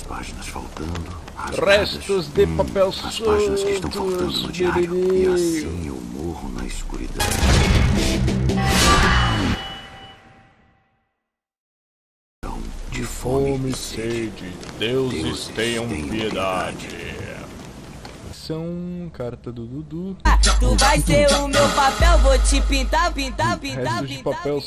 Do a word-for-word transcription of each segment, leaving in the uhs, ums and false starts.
páginas faltando, restos de hum, papel as páginas que estão faltando no diário. E assim eu morro na escuridão. De fome, Fome e e sede, deuses, Deuses tenham tenham piedade. São carta do Dudu. Tu vai ser o meu papel, vou te pintar, pintar, pintar, Restos de pintar. papel.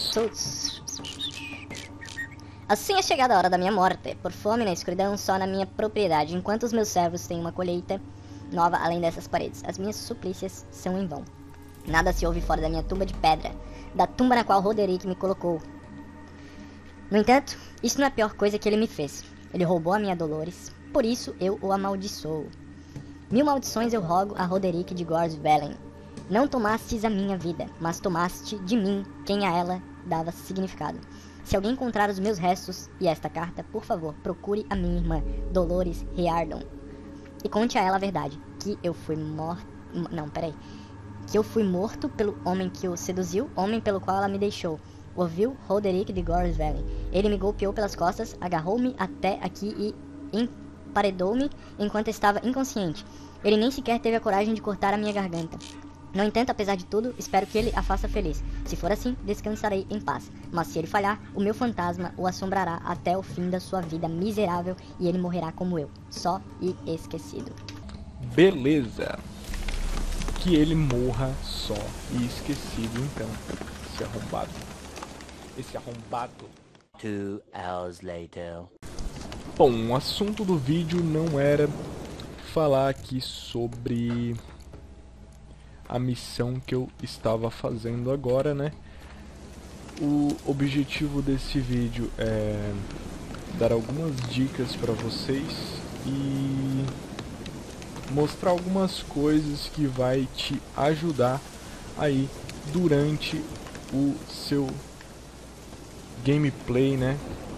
Assim é chegada a hora da minha morte, por fome na escuridão só na minha propriedade, enquanto os meus servos têm uma colheita nova além dessas paredes. As minhas suplícias são em vão. Nada se ouve fora da minha tumba de pedra, da tumba na qual Roderick me colocou. No entanto, isso não é a pior coisa que ele me fez. Ele roubou a minha Dolores, por isso eu o amaldiçoo. Mil maldições eu rogo a Roderick de Gorsvellen. Não tomastes a minha vida, mas tomaste de mim quem a ela dava significado. Se alguém encontrar os meus restos e esta carta, por favor, procure a minha irmã, Dolores Riardon, e conte a ela a verdade, que eu fui morto... Não, peraí. Que eu fui morto pelo homem que o seduziu, homem pelo qual ela me deixou. Ouviu Roderick de Gorsvellen. Ele me golpeou pelas costas, agarrou-me até aqui e emparedou-me enquanto estava inconsciente. Ele nem sequer teve a coragem de cortar a minha garganta. No entanto, apesar de tudo, espero que ele a faça feliz. Se for assim, descansarei em paz. Mas se ele falhar, o meu fantasma o assombrará até o fim da sua vida miserável e ele morrerá como eu, só e esquecido. Beleza. Que ele morra só e esquecido, então. Esse arrombado. Esse arrombado. Two hours later. Bom, o assunto do vídeo não era falar aqui sobre a missão que eu estava fazendo agora, né? O objetivo desse vídeo é dar algumas dicas para vocês e mostrar algumas coisas que vai te ajudar aí durante o seu gameplay, né?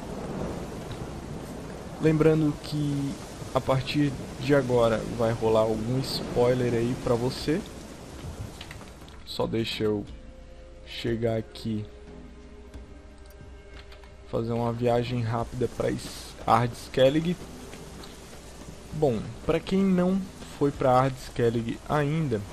Lembrando que a partir de agora vai rolar algum spoiler aí pra você. Só deixa eu chegar aqui, fazer uma viagem rápida para Ardskellig. Bom, para quem não foi para Ardskellig ainda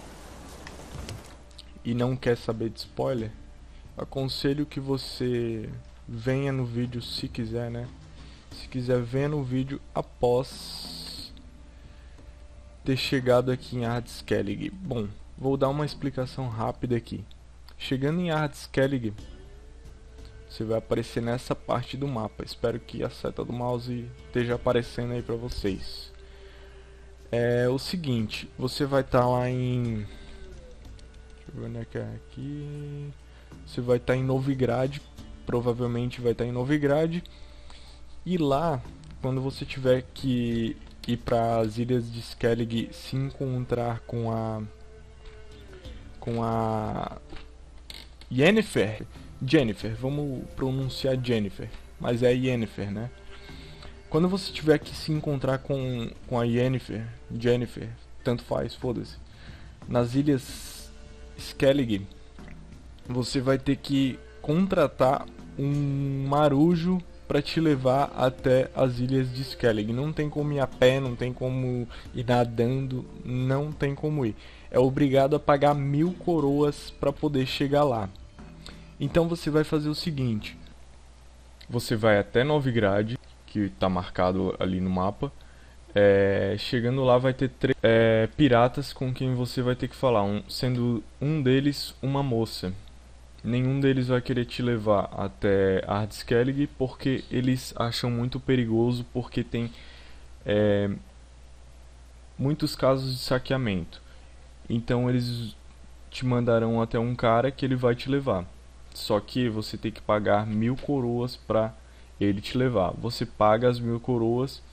e não quer saber de spoiler, aconselho que você venha no vídeo se quiser, né? Se quiser, venha no vídeo após ter chegado aqui em Ardskellig. Bom, vou dar uma explicação rápida aqui. Chegando em Ardskellig, você vai aparecer nessa parte do mapa. Espero que a seta do mouse esteja aparecendo aí pra vocês. É o seguinte, você vai estar tá lá em... Deixa eu ver onde é que é aqui... Você vai estar tá em Novigrad, provavelmente vai estar tá em Novigrad. E lá, quando você tiver que ir para as ilhas de Skellig, se encontrar com a com a Yennefer, Jennifer, vamos pronunciar Jennifer, mas é Yennefer, né? Quando você tiver que se encontrar com com a Yennefer, Jennifer, tanto faz, foda-se, nas ilhas Skellig, você vai ter que contratar um marujo para te levar até as ilhas de Skellig. Não tem como ir a pé, não tem como ir nadando, não tem como ir. É obrigado a pagar mil coroas para poder chegar lá. Então você vai fazer o seguinte: você vai até Novigrad, que está marcado ali no mapa. É, chegando lá vai ter três é, piratas com quem você vai ter que falar, um, sendo um deles uma moça. Nenhum deles vai querer te levar até Ardskellig porque eles acham muito perigoso, porque tem é, muitos casos de saqueamento. Então eles te mandarão até um cara que ele vai te levar. Só que você tem que pagar mil coroas para ele te levar. Você paga as mil coroas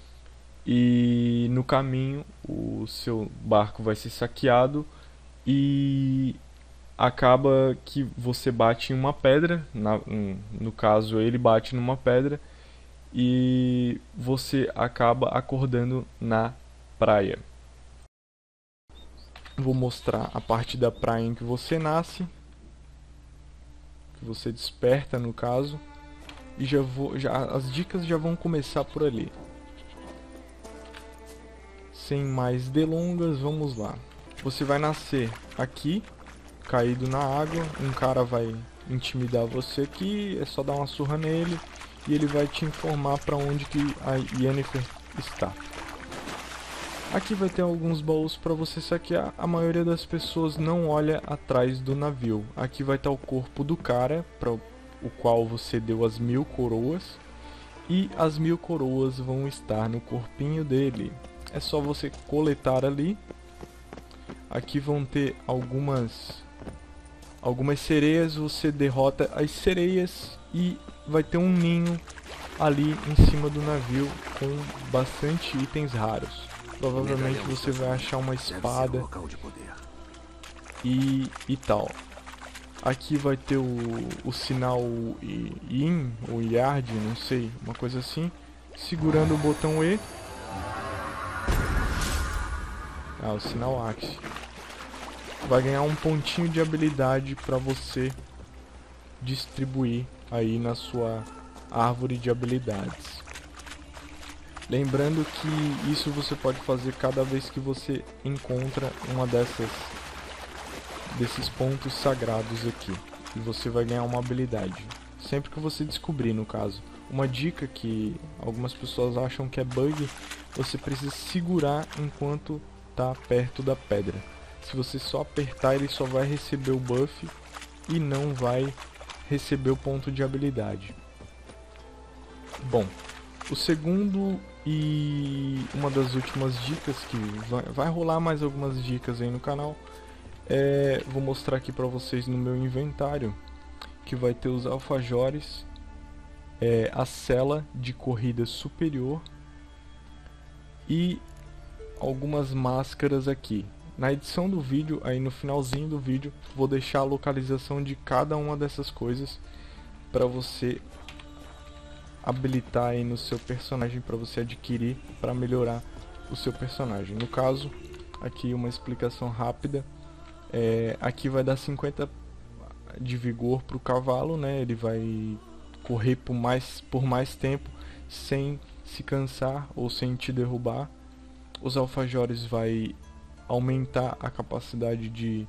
e no caminho o seu barco vai ser saqueado e acaba que você bate em uma pedra, na, um, no caso ele bate numa pedra e você acaba acordando na praia. Vou mostrar a parte da praia em que você nasce, que você desperta no caso, e já vou, já, as dicas já vão começar por ali. sem mais delongas, vamos lá. Você vai nascer aqui, caído na água, um cara vai intimidar você aqui, é só dar uma surra nele e ele vai te informar para onde que a Yennefer está. Aqui vai ter alguns baús para você saquear. A maioria das pessoas não olha atrás do navio. Aqui vai estar o corpo do cara, para o qual você deu as mil coroas. E as mil coroas vão estar no corpinho dele. É só você coletar ali. Aqui vão ter algumas algumas sereias. Você derrota as sereias e vai ter um ninho ali em cima do navio com bastante itens raros. Provavelmente você vai achar uma espada e, e tal. Aqui vai ter o, o sinal Yin ou Yard, não sei, uma coisa assim. Segurando o botão E. Ah, o sinal Axe. Vai ganhar um pontinho de habilidade para você distribuir aí na sua árvore de habilidades. Lembrando que isso você pode fazer cada vez que você encontra uma dessas desses pontos sagrados aqui. E você vai ganhar uma habilidade. Sempre que você descobrir, no caso. Uma dica que algumas pessoas acham que é bug, você precisa segurar enquanto está perto da pedra. Se você só apertar, ele só vai receber o buff e não vai receber o ponto de habilidade. Bom, o segundo e uma das últimas dicas, que vai, vai rolar mais algumas dicas aí no canal, é, vou mostrar aqui para vocês no meu inventário, que vai ter os alfajores, é, a cela de corrida superior e algumas máscaras aqui. Na edição do vídeo, aí no finalzinho do vídeo, vou deixar a localização de cada uma dessas coisas para você habilitar aí no seu personagem, para você adquirir, para melhorar o seu personagem. No caso, aqui uma explicação rápida, é, aqui vai dar cinquenta de vigor para o cavalo, né? Ele vai correr por mais, por mais tempo sem se cansar ou sem te derrubar. Os alfajores vai aumentar a capacidade de,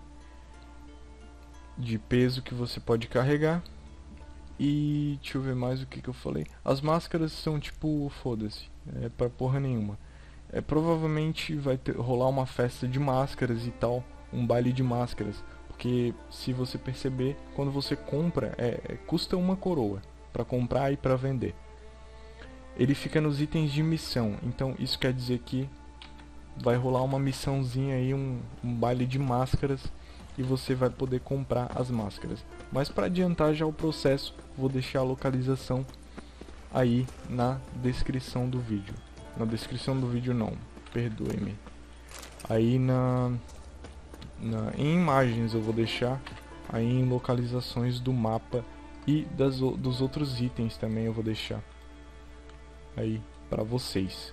de peso que você pode carregar. E deixa eu ver mais o que, que eu falei. As máscaras são tipo, foda-se, é pra porra nenhuma. É, provavelmente vai ter, rolar uma festa de máscaras e tal, um baile de máscaras. Porque se você perceber, quando você compra, é, é, custa uma coroa pra comprar e pra vender. Ele fica nos itens de missão, então isso quer dizer que vai rolar uma missãozinha aí, um, um baile de máscaras, e você vai poder comprar as máscaras. Mas para adiantar já o processo, vou deixar a localização aí na descrição do vídeo. Na descrição do vídeo não, perdoe-me. Aí na, na em imagens eu vou deixar, aí em localizações do mapa e das, dos outros itens também eu vou deixar aí para vocês.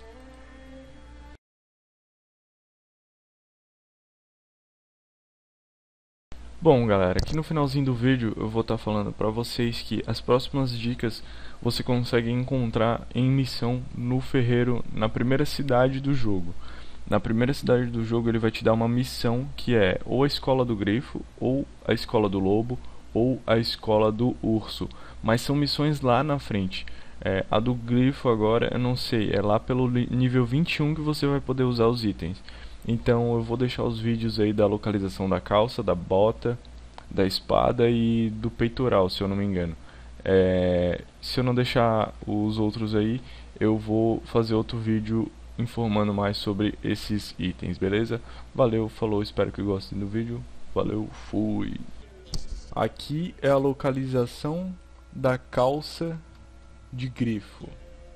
Bom, galera, aqui no finalzinho do vídeo eu vou estar falando para vocês que as próximas dicas você consegue encontrar em missão no ferreiro, na primeira cidade do jogo. Na primeira cidade do jogo ele vai te dar uma missão que é ou a escola do grifo, ou a escola do lobo, ou a escola do urso. Mas são missões lá na frente. É, a do grifo agora eu não sei, é lá pelo nível vinte e um que você vai poder usar os itens. Então eu vou deixar os vídeos aí da localização da calça, da bota, da espada e do peitoral, se eu não me engano. É, se eu não deixar os outros aí, eu vou fazer outro vídeo informando mais sobre esses itens, beleza? Valeu, falou, espero que gostem do vídeo. Valeu, fui! Aqui é a localização da calça de grifo.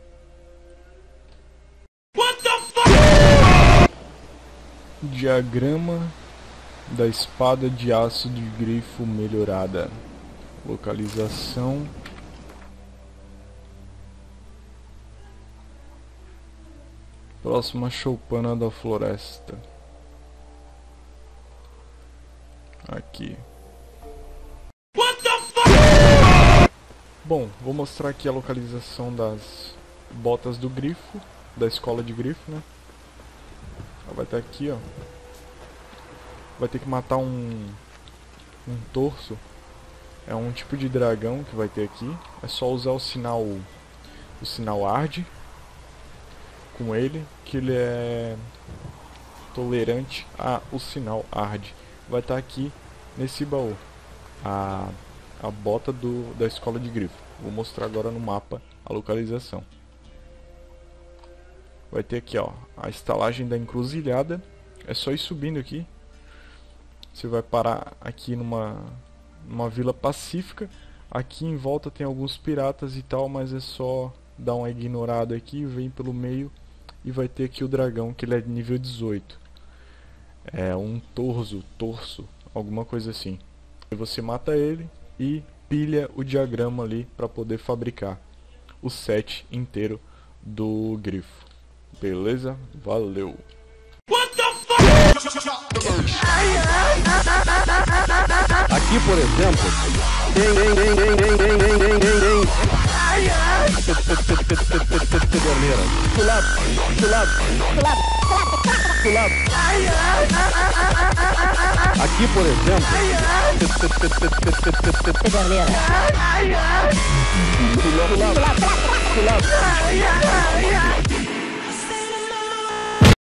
Diagrama da espada de aço de grifo melhorada. Localização. Próxima choupana da floresta. Aqui. Bom, vou mostrar aqui a localização das botas do grifo, da escola de grifo, né? Vai estar aqui, ó. Vai ter que matar um um torso. É um tipo de dragão que vai ter aqui. É só usar o sinal o sinal Ard com ele, que ele é tolerante ao sinal Ard. Vai estar aqui nesse baú a, a bota do, da escola de grifo. Vou mostrar agora no mapa a localização. Vai ter aqui, ó, a estalagem da encruzilhada. É só ir subindo aqui. Você vai parar aqui numa, numa vila pacífica. Aqui em volta tem alguns piratas e tal, mas é só dar uma ignorada aqui, vem pelo meio e vai ter aqui o dragão, que ele é de nível dezoito. É um torso, torso, alguma coisa assim. E você mata ele e pilha o diagrama ali para poder fabricar o set inteiro do grifo. Beleza? Valeu! Aqui, por exemplo, tem, tem, tem, tem, tem, tem, tem, tem, tem, tem. Pederneira. Pulado, pulado, pulado, pulado. Aqui, por exemplo, pederneira. Pulado, pulado, pulado.